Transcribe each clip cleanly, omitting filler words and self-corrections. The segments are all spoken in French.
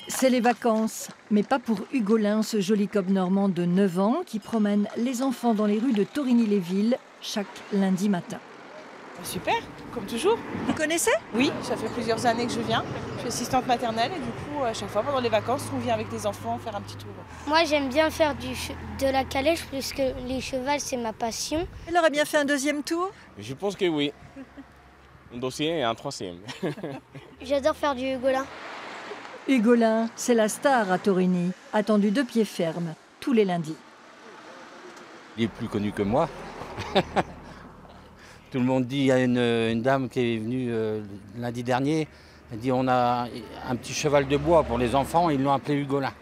C'est les vacances, mais pas pour Hugolin, ce joli cob normand de 9 ans qui promène les enfants dans les rues de Torigny-les-Villes chaque lundi matin. Super, comme toujours. Vous connaissez? Oui, ça fait plusieurs années que je viens. Je suis assistante maternelle et du coup, à chaque fois pendant les vacances, on vient avec les enfants faire un petit tour. Moi, j'aime bien faire de la calèche puisque les chevals, c'est ma passion. Elle aurait bien fait un deuxième tour? Je pense que oui. Un dossier et un troisième. J'adore faire du Hugolin. Hugolin, c'est la star à Torigny, attendu de pied ferme, tous les lundis. Il est plus connu que moi. Tout le monde dit, il y a une dame qui est venue lundi dernier, elle dit on a un petit cheval de bois pour les enfants, ils l'ont appelé Hugolin.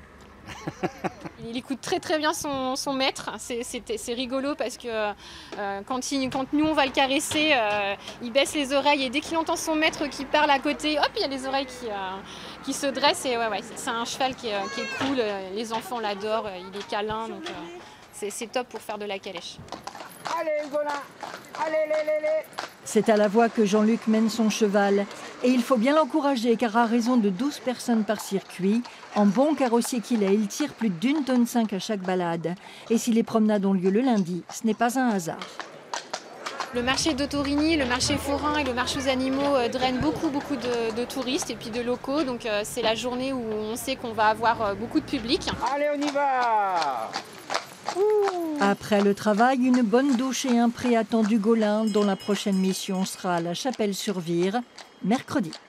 Il écoute très très bien son maître, c'est rigolo parce que quand nous on va le caresser, il baisse les oreilles et dès qu'il entend son maître qui parle à côté, hop, il y a les oreilles qui se dressent et ouais, c'est un cheval qui est cool, les enfants l'adorent, il est câlin, donc c'est top pour faire de la calèche. Allez Hugolin, allez. C'est à la voix que Jean-Luc mène son cheval. Et il faut bien l'encourager car à raison de 12 personnes par circuit, en bon carrossier qu'il est, il tire plus d'1,5 tonne à chaque balade. Et si les promenades ont lieu le lundi, ce n'est pas un hasard. Le marché de Torigny, le marché forain et le marché aux animaux drainent beaucoup de touristes et puis de locaux. Donc c'est la journée où on sait qu'on va avoir beaucoup de public. Allez, on y va. Après le travail, une bonne douche et un pré attend d'Hugolin dont la prochaine mission sera à la Chapelle-sur-Vire, mercredi.